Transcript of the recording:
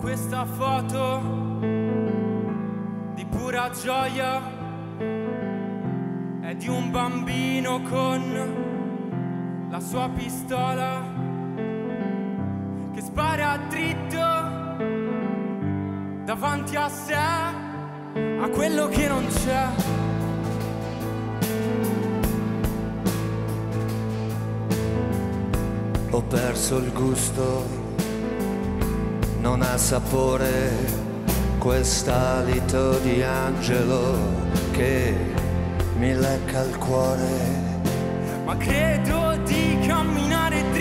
questa foto di pura gioia è di un bambino con la sua pistola che spara dritto davanti a sé, a quello che non c'è. Ho perso il gusto, non ha sapore quest'alito di angelo che mi lecca il cuore. Ma credo di camminare